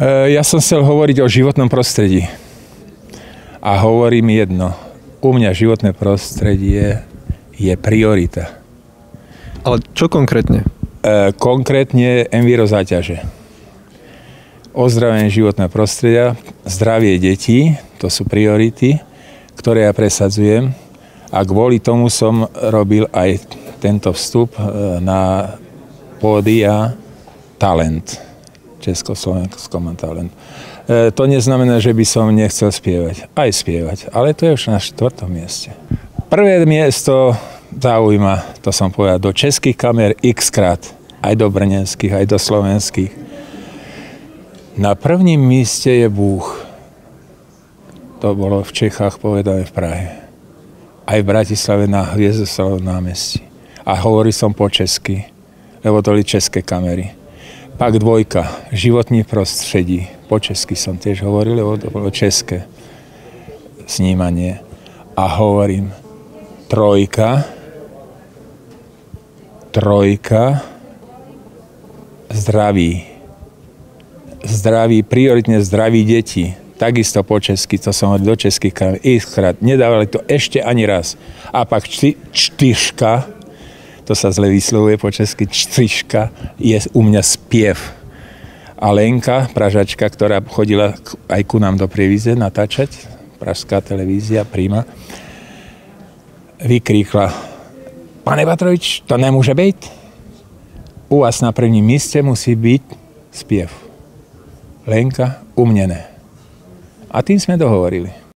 Ja som chcel hovoriť o životnom prostredí. A hovorím jedno. U mňa životné prostredie je priorita. Ale čo konkrétne? Konkrétne envirozáťaže. Ozdravenie životného prostredia, zdravie detí, to sú priority, ktoré ja presadzujem. A kvôli tomu som robil aj tento vstup na pódia Talent. Československom Talent. To neznamená, že by som nechcel spievať. Aj spievať, ale to je už na 4. mieste. Prvé miesto zaujíma, to som povedal, do českých kamer x-krát. Aj do brněnských, aj do slovenských. Na prvním míste je Bůh. To bolo v Čechách povedané v Prahe. Aj v Bratislave na Hviezdoslavovom námestí. A hovoril som po česky, lebo to boli české kamery. Pak 2, životní prostredí. Po česky som tiež hovoril, lebo to bolo české snímanie. A hovorím 3, zdraví, prioritne zdraví deti. Takisto po česky, to som hovoril do českých kamer. X-krát, nedávali to ešte ani raz. A pak 4, to sa zle vyslovuje po česky, 4 je u mňa spiev. A Lenka, Pražačka, ktorá chodila aj ku nám do Prievidze natáčať, pražská televízia, Prima, vykríkla: Pane Batrovič, to nemôže byť. U vás na prvním míste musí byť spiev. Lenka, u mne ne. A tým sme dohovorili.